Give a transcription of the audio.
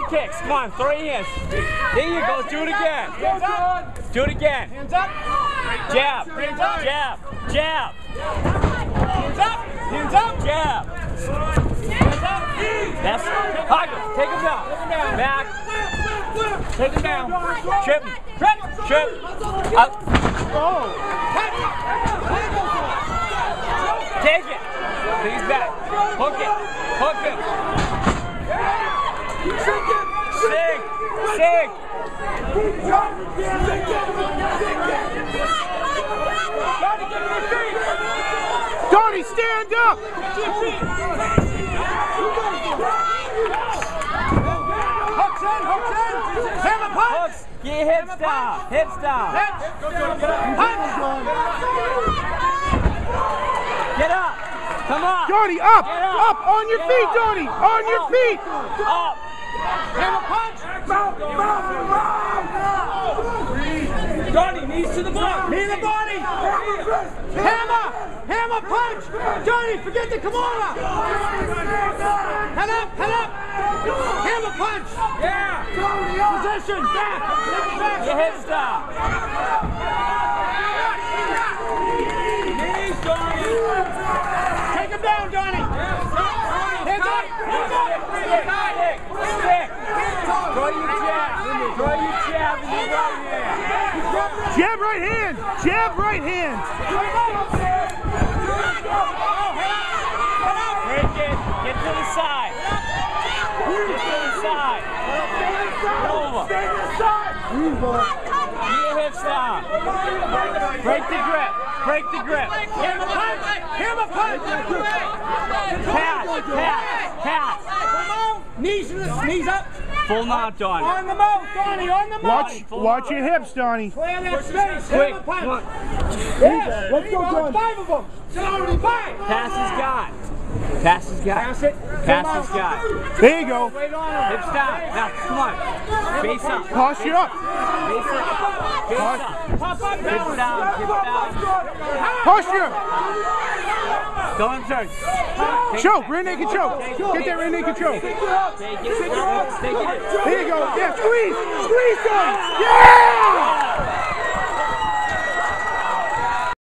kicks. Come on, throw your hands. There you go. Do it again. Do it again. Hands up. Jab. Hands up. Jab. Jab. Hands up. Hands up. Jab. Hands up. That's Hugger. Take him down. Back. Take him down. Trip. Trip. Trip. Up. Oh. Take it. He's back. Hook it. Hook him. Sing. Sing. Donnie, stand up! Hooks in, hooks in. Hammer punch. Hooks. Get your hips down. Hips down. Punch. Get up. Come on. Donnie, up! Get up. Up! On your feet, Donnie! On your feet! Up. Hammer punch. Johnny, knees to the body. Knee to the body. Hammer. Hammer punch. Johnny, forget the Kimura. Head up. Head up. Hammer punch. Yeah. Position. Back. Back. Your hips down. Knees, Johnny. Take him down, Johnny. Hands up. Hands up. Stick. Throw your jab. Throw your jab in your right hand. Jab right hand! Jab right hand! Break it. Get to the side. Get to the side. Over. Get your hips down. Break the grip. Break the grip. Hammer punch. Hammer punch. Pass. Pass. Pass. Knees up. Full mount, Donnie. On the mouth, Donnie. On the mouth. Watch your hips, Donnie. Clear that space. Quick. Hammer Come on. punch. Yes. Let's go, Donnie. 5 of them. 5. Pass is gone. Pass is gone. Pass it. Pass is gone. There you go. Wait on him. Hips down. Now, come on. Face up. Posture up. Face up. Face up. Pop up. Hips down. Hips down. Posture. Go in turn. Choke. Rear naked choke. Get that rear naked choke. Take it. Take it. There you go. Yeah, squeeze. Squeeze, Donnie. Yeah!